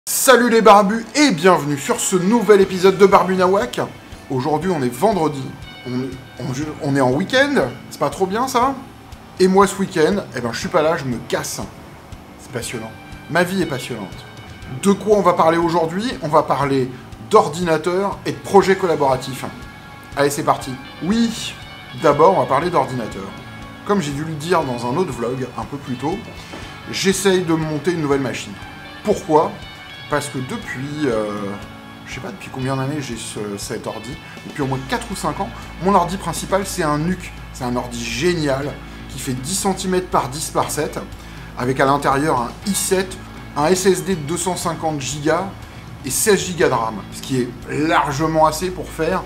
Salut les barbus et bienvenue sur ce nouvel épisode de Barbu Nawak. Aujourd'hui on est vendredi, on est en week-end, c'est pas trop bien ça? Et moi ce week-end, je suis pas là, je me casse. C'est passionnant, ma vie est passionnante. De quoi on va parler aujourd'hui? On va parler d'ordinateur et de projets collaboratifs. Allez c'est parti. Oui, d'abord on va parler d'ordinateur. Comme j'ai dû le dire dans un autre vlog un peu plus tôt, j'essaye de monter une nouvelle machine. Pourquoi? Parce que depuis, je sais pas depuis combien d'années j'ai cet ordi, depuis au moins 4 ou 5 ans, mon ordi principal c'est un NUC, c'est un ordi génial qui fait 10 cm par 10 par 7, avec à l'intérieur un i7, un SSD de 250 Go et 16 Go de RAM, ce qui est largement assez pour faire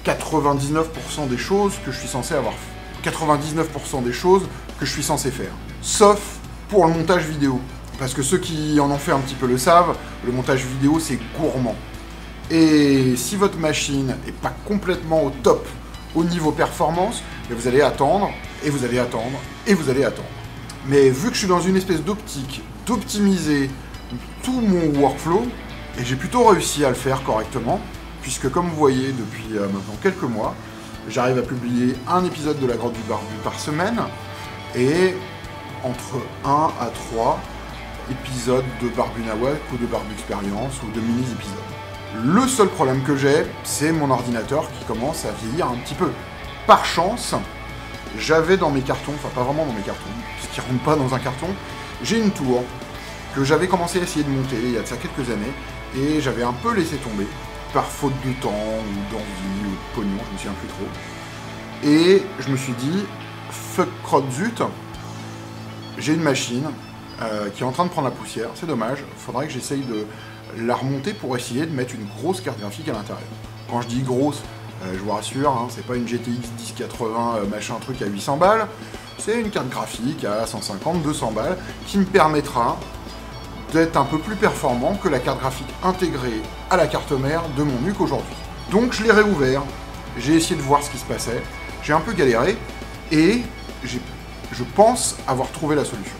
99% des choses que je suis censé avoir fait. 99% des choses que je suis censé faire, sauf pour le montage vidéo. Parce que ceux qui en ont fait un petit peu le savent, le montage vidéo c'est gourmand. Et si votre machine n'est pas complètement au top au niveau performance, vous allez attendre, et vous allez attendre, et vous allez attendre. Mais vu que je suis dans une espèce d'optique d'optimiser tout mon workflow, et j'ai plutôt réussi à le faire correctement, puisque comme vous voyez depuis maintenant quelques mois, j'arrive à publier un épisode de la Grotte du Barbu par semaine, et entre 1 à 3 épisodes de Barbu Nawak ou de Barbu Expérience ou de mini-épisodes. Le seul problème que j'ai, c'est mon ordinateur qui commence à vieillir un petit peu. Par chance, j'avais dans mes cartons, enfin pas vraiment dans mes cartons, puisqu'ils ne rentrent pas dans un carton, j'ai une tour que j'avais commencé à essayer de monter il y a de ça quelques années, et j'avais un peu laissé tomber, par faute de temps, ou d'envie, ou de pognon, je me souviens plus trop. Et je me suis dit, fuck crotte zut, j'ai une machine qui est en train de prendre la poussière, c'est dommage, il faudrait que j'essaye de la remonter pour essayer de mettre une grosse carte graphique à l'intérieur. Quand je dis grosse, je vous rassure, hein, c'est pas une GTX 1080 machin truc à 800 balles, c'est une carte graphique à 150-200 balles qui me permettra d'être un peu plus performant que la carte graphique intégrée à la carte mère de mon NUC aujourd'hui. Donc je l'ai réouvert, j'ai essayé de voir ce qui se passait, j'ai un peu galéré et je pense avoir trouvé la solution.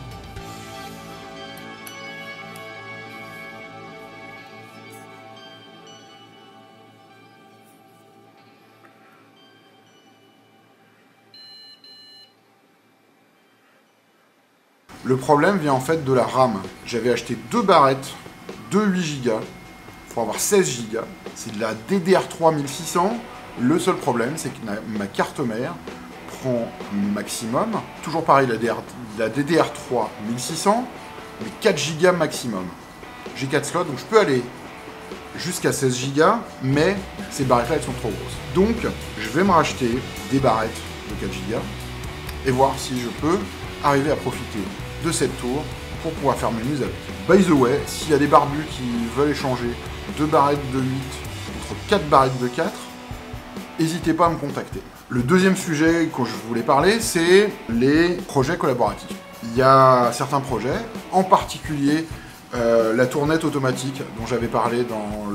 Le problème vient en fait de la RAM. J'avais acheté 2 barrettes de 8 Go pour avoir 16 Go. C'est de la DDR3 1600. Le seul problème, c'est que ma carte mère prend maximum, toujours pareil, la DDR3 1600, mais 4 Go maximum. J'ai 4 slots, donc je peux aller jusqu'à 16 Go, mais ces barrettes-là, elles sont trop grosses. Donc, je vais me racheter des barrettes de 4 Go et voir si je peux arriver à profiter de cette tour pour pouvoir faire mes muses avec. By the way, s'il y a des barbus qui veulent échanger 2 barrettes de 8 contre 4 barrettes de 4, n'hésitez pas à me contacter. Le deuxième sujet que je voulais parler, c'est les projets collaboratifs. Il y a certains projets, en particulier la tournette automatique dont j'avais parlé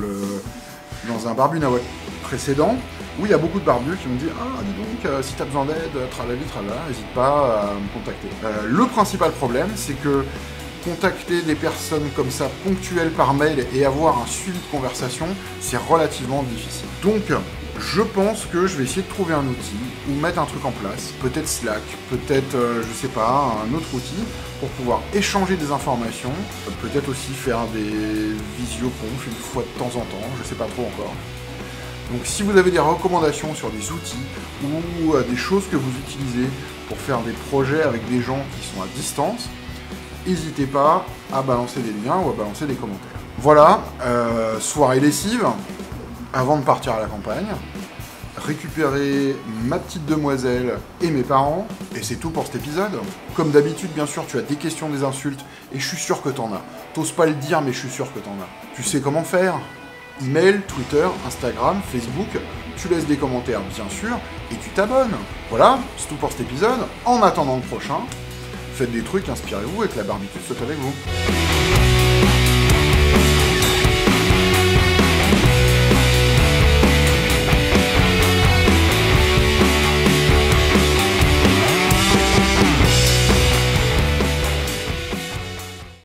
dans un Barbu Nawak précédent, où il y a beaucoup de barbus qui m'ont dit « Ah, dis donc, si tu as besoin d'aide, tralali, tralala, n'hésite pas à me contacter. » Le principal problème, c'est que contacter des personnes comme ça, ponctuelles par mail, et avoir un suivi de conversation, c'est relativement difficile. Donc, je pense que je vais essayer de trouver un outil, ou mettre un truc en place, peut-être Slack, peut-être, je sais pas, un autre outil, pour pouvoir échanger des informations, peut-être aussi faire des visioconf une fois de temps en temps, je sais pas trop encore. Donc si vous avez des recommandations sur des outils ou des choses que vous utilisez pour faire des projets avec des gens qui sont à distance, n'hésitez pas à balancer des liens ou à balancer des commentaires. Voilà, soirée lessive, avant de partir à la campagne, récupérer ma petite demoiselle et mes parents, et c'est tout pour cet épisode. Comme d'habitude, bien sûr, tu as des questions, des insultes, et je suis sûr que t'en as. T'oses pas le dire, mais je suis sûr que t'en as. Tu sais comment faire? Email, Twitter, Instagram, Facebook, tu laisses des commentaires bien sûr, et tu t'abonnes. Voilà, c'est tout pour cet épisode. En attendant le prochain, faites des trucs, inspirez-vous et que la barbitude soit avec vous.